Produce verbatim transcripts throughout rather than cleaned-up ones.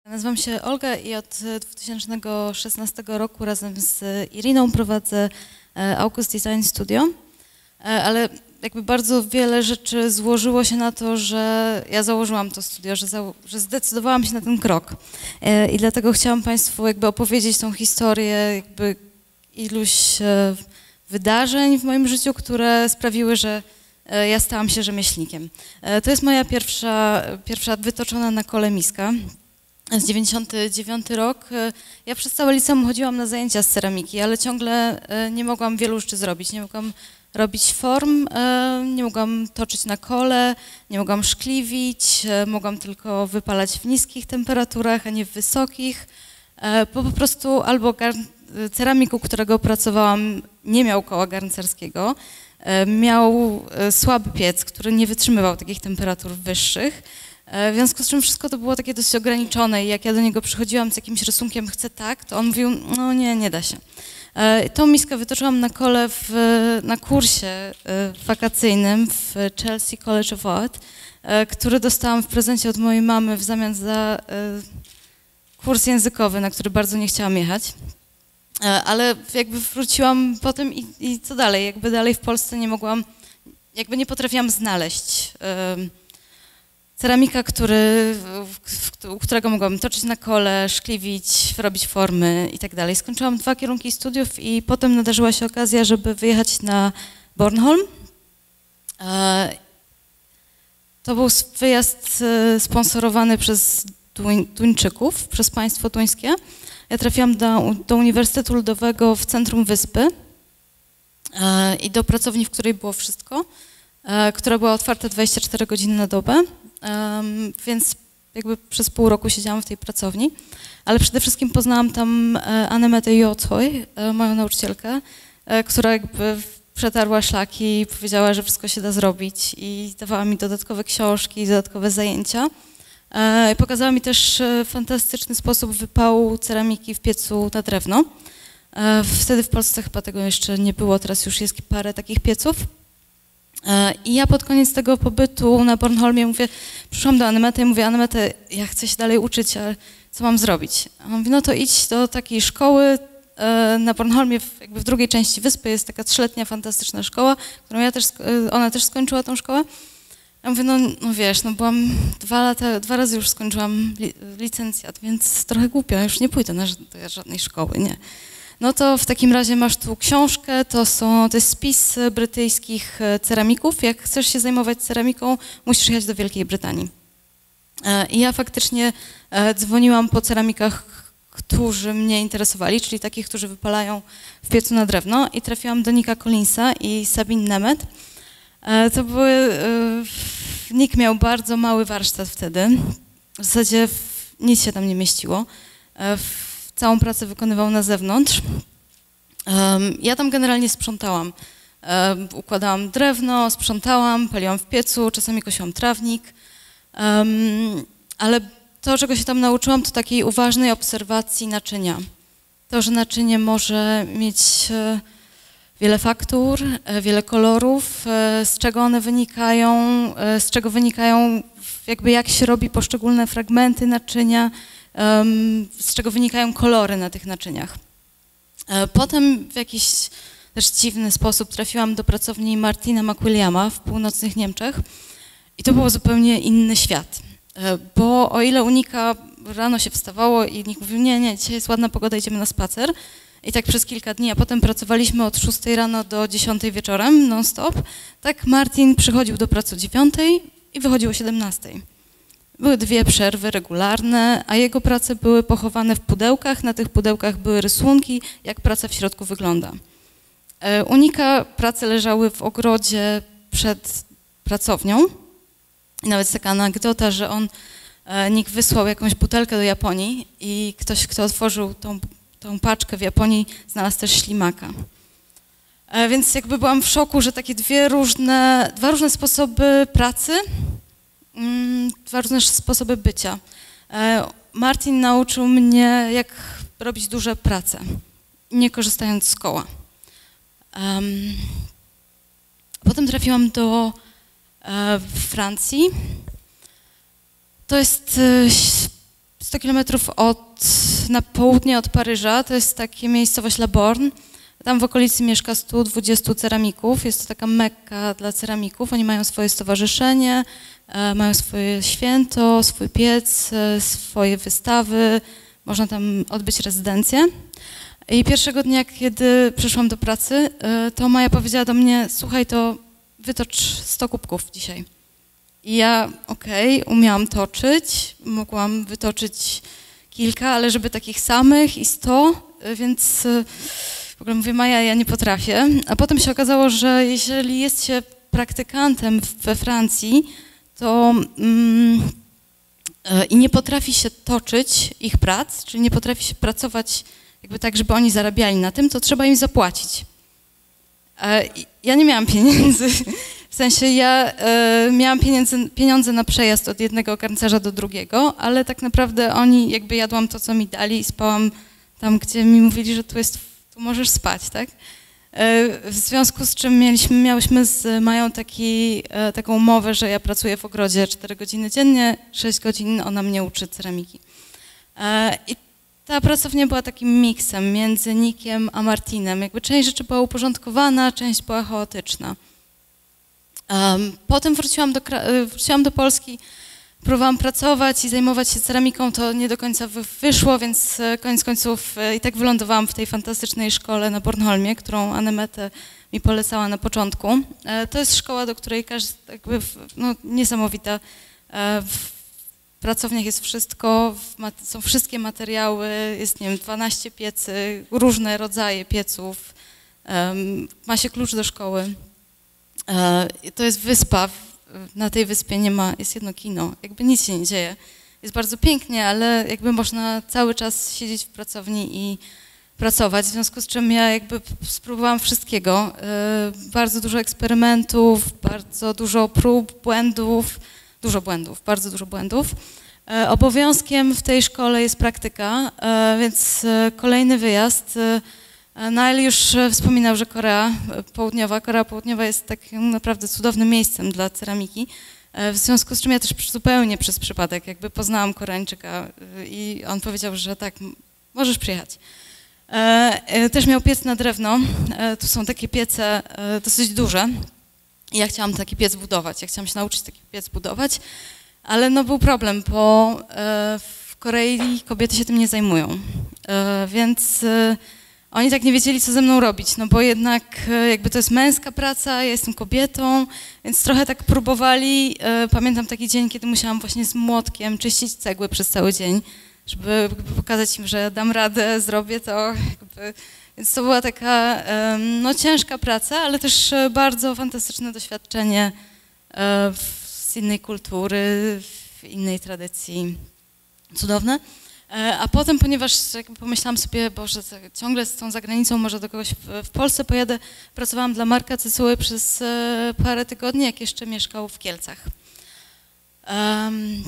Nazywam się Olga i od dwa tysiące szesnastego roku razem z Iriną prowadzę August Design Studio, ale jakby bardzo wiele rzeczy złożyło się na to, że ja założyłam to studio, że, za, że zdecydowałam się na ten krok. I dlatego chciałam Państwu jakby opowiedzieć tą historię jakby iluś wydarzeń w moim życiu, które sprawiły, że ja stałam się rzemieślnikiem. To jest moja pierwsza, pierwsza wytoczona na kole miska. Z dziewięćdziesiąty dziewiąty rok. Ja przez całe liceum chodziłam na zajęcia z ceramiki, ale ciągle nie mogłam wielu rzeczy zrobić. Nie mogłam robić form, nie mogłam toczyć na kole, nie mogłam szkliwić, mogłam tylko wypalać w niskich temperaturach, a nie w wysokich. Bo po prostu albo ceramik, u którego pracowałam, nie miał koła garncarskiego, miał słaby piec, który nie wytrzymywał takich temperatur wyższych. W związku z czym wszystko to było takie dosyć ograniczone i jak ja do niego przychodziłam z jakimś rysunkiem, chcę tak, to on mówił, no nie, nie da się. Tą miskę wytoczyłam na kole w, na kursie wakacyjnym w Chelsea College of Art, który dostałam w prezencie od mojej mamy w zamian za kurs językowy, na który bardzo nie chciałam jechać. Ale jakby wróciłam potem i, i co dalej? Jakby dalej w Polsce nie mogłam, jakby nie potrafiłam znaleźć ceramika, który, u którego mogłam toczyć na kole, szkliwić, robić formy i tak dalej. Skończyłam dwa kierunki studiów i potem nadarzyła się okazja, żeby wyjechać na Bornholm. To był wyjazd sponsorowany przez Duńczyków, przez państwo duńskie. Ja trafiłam do, do Uniwersytetu Ludowego w centrum wyspy i do pracowni, w której było wszystko, która była otwarta dwadzieścia cztery godziny na dobę. Um, więc jakby przez pół roku siedziałam w tej pracowni, ale przede wszystkim poznałam tam Annemetę Jothoj, moją nauczycielkę, która jakby przetarła szlaki i powiedziała, że wszystko się da zrobić i dawała mi dodatkowe książki, dodatkowe zajęcia. E, pokazała mi też fantastyczny sposób wypału ceramiki w piecu na drewno. E, wtedy w Polsce chyba tego jeszcze nie było, teraz już jest parę takich pieców. I ja pod koniec tego pobytu na Bornholmie mówię, przyszłam do Annemety i mówię, Annemety, ja chcę się dalej uczyć, ale co mam zrobić? A on mówi, no to idź do takiej szkoły na Bornholmie, jakby w drugiej części wyspy jest taka trzyletnia fantastyczna szkoła, którą ja też, ona też skończyła tą szkołę. Ja mówię, no, no wiesz, no byłam dwa lata, dwa razy już skończyłam li, licencjat, więc trochę głupio, już nie pójdę na do żadnej szkoły, nie. No to w takim razie masz tu książkę, to, są, to jest spis brytyjskich ceramików. Jak chcesz się zajmować ceramiką, musisz jechać do Wielkiej Brytanii. I ja faktycznie dzwoniłam po ceramikach, którzy mnie interesowali, czyli takich, którzy wypalają w piecu na drewno i trafiłam do Nicka Collinsa i Sabine Nemeth. To były, Nick miał bardzo mały warsztat wtedy, w zasadzie nic się tam nie mieściło. Całą pracę wykonywał na zewnątrz. Um, ja tam generalnie sprzątałam. Um, układałam drewno, sprzątałam, paliłam w piecu, czasami kosiłam trawnik. Um, ale to, czego się tam nauczyłam, to takiej uważnej obserwacji naczynia. To, że naczynie może mieć e, wiele faktur, e, wiele kolorów, e, z czego one wynikają, e, z czego wynikają, jakby jak się robi poszczególne fragmenty naczynia, z czego wynikają kolory na tych naczyniach. Potem w jakiś też dziwny sposób trafiłam do pracowni Martina McWilliama w północnych Niemczech i to był zupełnie inny świat, bo o ile u Nicka rano się wstawało i Nick mówił, nie, nie, dzisiaj jest ładna pogoda, idziemy na spacer i tak przez kilka dni, a potem pracowaliśmy od szóstej rano do dziesiątej wieczorem non-stop, tak Martin przychodził do pracy o dziewiątej i wychodził o siedemnastej. Były dwie przerwy regularne, a jego prace były pochowane w pudełkach. Na tych pudełkach były rysunki, jak praca w środku wygląda. U Nicka prace leżały w ogrodzie przed pracownią. I nawet taka anegdota, że on, Nick wysłał jakąś butelkę do Japonii i ktoś, kto otworzył tą, tą paczkę w Japonii, znalazł też ślimaka. Więc jakby byłam w szoku, że takie dwie różne, dwa różne sposoby pracy, dwa różne sposoby bycia. Martin nauczył mnie, jak robić duże prace, nie korzystając z koła. Potem trafiłam do Francji. To jest sto kilometrów od, na południe od Paryża, to jest takie miejscowość La Borne. Tam w okolicy mieszka stu dwudziestu ceramików, jest to taka mekka dla ceramików. Oni mają swoje stowarzyszenie, mają swoje święto, swój piec, swoje wystawy, można tam odbyć rezydencję. I pierwszego dnia, kiedy przyszłam do pracy, to Maja powiedziała do mnie, słuchaj, to wytocz sto kubków dzisiaj. I ja, okej, okay, umiałam toczyć, mogłam wytoczyć kilka, ale żeby takich samych i sto, więc w ogóle mówię, Maja, ja nie potrafię. A potem się okazało, że jeżeli jest się praktykantem we Francji, to mm, i nie potrafi się toczyć ich prac, czyli nie potrafi się pracować jakby tak, żeby oni zarabiali na tym, to trzeba im zapłacić. Ja nie miałam pieniędzy, w sensie ja e, miałam pieniądze, pieniądze na przejazd od jednego garncarza do drugiego, ale tak naprawdę oni, jakby jadłam to, co mi dali i spałam tam, gdzie mi mówili, że tu jest, tu możesz spać, tak? E, w związku z czym mieliśmy, miałyśmy z Mają taki, e, taką umowę, że ja pracuję w ogrodzie cztery godziny dziennie, sześć godzin ona mnie uczy ceramiki. E, i Ta pracownia była takim miksem między Nikiem a Martinem. Jakby część rzeczy była uporządkowana, część była chaotyczna. Um, potem wróciłam do, wróciłam do Polski, próbowałam pracować i zajmować się ceramiką, to nie do końca wyszło, więc koniec końców i tak wylądowałam w tej fantastycznej szkole na Bornholmie, którą Annemette mi polecała na początku. To jest szkoła, do której każdy, jakby, no, niesamowita. W pracowniach jest wszystko, są wszystkie materiały, jest, nie wiem, dwanaście piecy, różne rodzaje pieców, um, ma się klucz do szkoły. E, to jest wyspa, na tej wyspie nie ma, jest jedno kino, jakby nic się nie dzieje. Jest bardzo pięknie, ale jakby można cały czas siedzieć w pracowni i pracować, w związku z czym ja jakby spróbowałam wszystkiego. E, bardzo dużo eksperymentów, bardzo dużo prób, błędów, Dużo błędów, bardzo dużo błędów. E, obowiązkiem w tej szkole jest praktyka, e, więc e, kolejny wyjazd. E, Nael już wspominał, że Korea Południowa, Korea Południowa jest takim naprawdę cudownym miejscem dla ceramiki, e, w związku z czym ja też zupełnie przez przypadek jakby poznałam Koreańczyka e, i on powiedział, że tak, możesz przyjechać. E, e, też miał piec na drewno, e, tu są takie piece e, dosyć duże. I ja chciałam taki piec budować, ja chciałam się nauczyć taki piec budować, ale no był problem, bo e, w Korei kobiety się tym nie zajmują, e, więc e, oni tak nie wiedzieli, co ze mną robić, no bo jednak e, jakby to jest męska praca, ja jestem kobietą, więc trochę tak próbowali. E, pamiętam taki dzień, kiedy musiałam właśnie z młotkiem czyścić cegły przez cały dzień, żeby pokazać im, że dam radę, zrobię to, jakby. Więc to była taka no, ciężka praca, ale też bardzo fantastyczne doświadczenie z innej kultury, w innej tradycji. Cudowne. A potem, ponieważ jakby pomyślałam sobie, Boże, ciągle z tą zagranicą, może do kogoś w, w Polsce pojadę, pracowałam dla Marka Cycuły przez parę tygodni, jak jeszcze mieszkał w Kielcach. Um,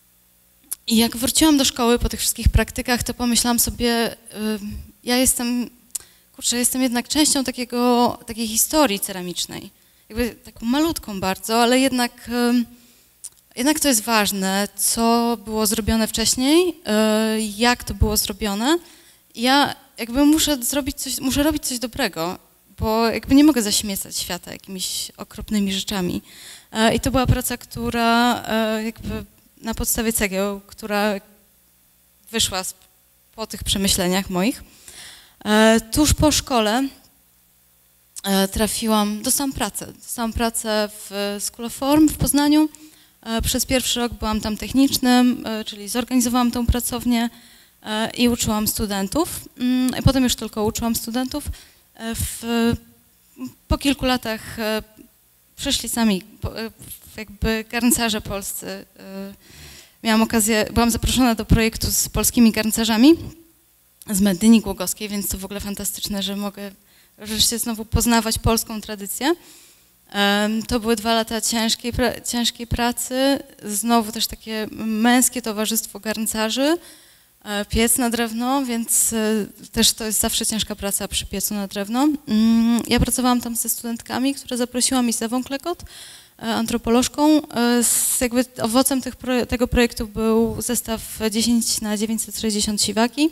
I jak wróciłam do szkoły po tych wszystkich praktykach, to pomyślałam sobie, um, ja jestem... Kurczę, jestem jednak częścią takiego, takiej historii ceramicznej, jakby taką malutką bardzo, ale jednak, jednak to jest ważne, co było zrobione wcześniej, jak to było zrobione. Ja jakby muszę zrobić coś, muszę robić coś dobrego, bo jakby nie mogę zaśmiecać świata jakimiś okropnymi rzeczami. I to była praca, która jakby na podstawie cegieł, która wyszła po tych przemyśleniach moich. E, tuż po szkole e, trafiłam, dostałam pracę. Dostałam pracę w School of Form w Poznaniu. E, przez pierwszy rok byłam tam technicznym, e, czyli zorganizowałam tą pracownię e, i uczyłam studentów. Mm, i potem już tylko uczyłam studentów. E, w, po kilku latach e, przyszli sami po, e, jakby garncarze polscy. E, miałam okazję, byłam zaproszona do projektu z polskimi garncarzami z Medyni Głogowskiej, więc to w ogóle fantastyczne, że mogę wreszcie znowu poznawać polską tradycję. To były dwa lata ciężkiej, pra ciężkiej pracy, znowu też takie męskie towarzystwo garncarzy, piec na drewno, więc też to jest zawsze ciężka praca przy piecu na drewno. Ja pracowałam tam ze studentkami, które zaprosiłam, i z Ewą Klekot, antropolożką. Z jakby owocem tych, tego projektu był zestaw dziesięć na dziewięćset sześćdziesiąt siwaki.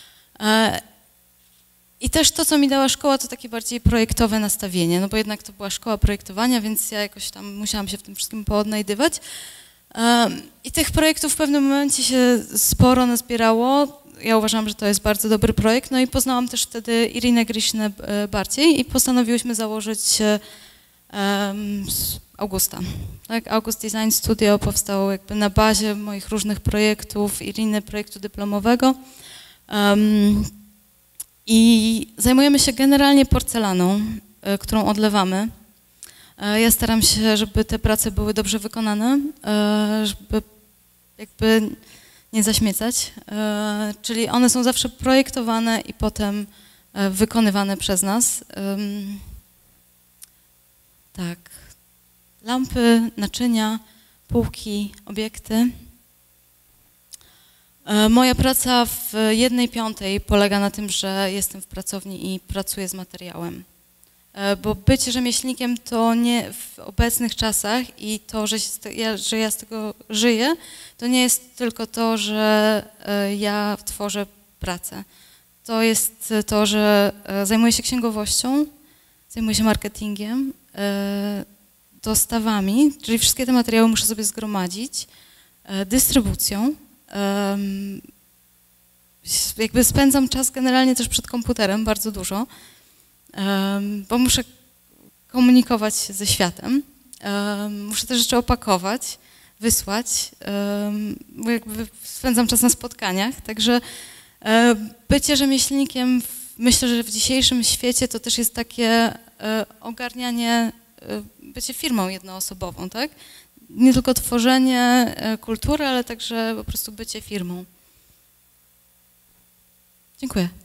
I też to, co mi dała szkoła, to takie bardziej projektowe nastawienie, no bo jednak to była szkoła projektowania, więc ja jakoś tam musiałam się w tym wszystkim poodnajdywać. I tych projektów w pewnym momencie się sporo nazbierało. Ja uważam, że to jest bardzo dobry projekt, no i poznałam też wtedy Irinę Grisznę bardziej i postanowiłyśmy założyć um, Augusta. Tak? August Design Studio powstało jakby na bazie moich różnych projektów, Iriny projektu dyplomowego. Um, I zajmujemy się generalnie porcelaną, y, którą odlewamy. Y, ja staram się, żeby te prace były dobrze wykonane, y, żeby jakby nie zaśmiecać, y, czyli one są zawsze projektowane i potem y, wykonywane przez nas. Y, tak, lampy, naczynia, półki, obiekty. Moja praca w jednej piątej polega na tym, że jestem w pracowni i pracuję z materiałem. Bo bycie rzemieślnikiem to nie w obecnych czasach i to, że, ja, że ja z tego żyję, to nie jest tylko to, że ja tworzę pracę. To jest to, że zajmuję się księgowością, zajmuję się marketingiem, dostawami, czyli wszystkie te materiały muszę sobie zgromadzić, dystrybucją. Um, jakby spędzam czas generalnie też przed komputerem, bardzo dużo, um, bo muszę komunikować się ze światem, um, muszę te rzeczy opakować, wysłać, um, bo jakby spędzam czas na spotkaniach, także um, bycie rzemieślnikiem w, myślę, że w dzisiejszym świecie to też jest takie um, ogarnianie, um, bycie firmą jednoosobową, tak? Nie tylko tworzenie kultury, ale także po prostu bycie firmą. Dziękuję.